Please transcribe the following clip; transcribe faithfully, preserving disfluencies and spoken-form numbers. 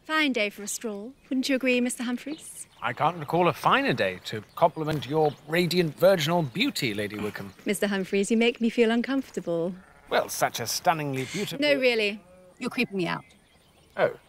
Fine day for a stroll. Wouldn't you agree, Mister Humphreys? I can't recall a finer day to compliment your radiant virginal beauty, Lady Wickham. Mister Humphreys, you make me feel uncomfortable. Well, such a stunningly beautiful... No, really. You're creeping me out. Oh.